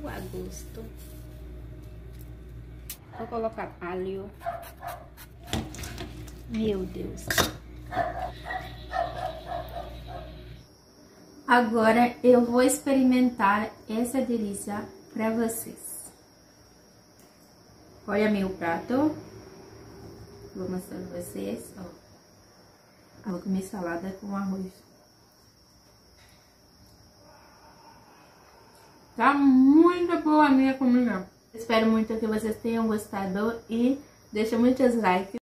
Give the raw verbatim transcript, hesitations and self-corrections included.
a gosto. Vou colocar alho. Meu Deus. Agora eu vou experimentar essa delícia para vocês. Olha meu prato. Vou mostrar para vocês, ó. Eu vou comer salada com arroz. Tá muito boa a minha comida. Espero muito que vocês tenham gostado e deixa muitos likes.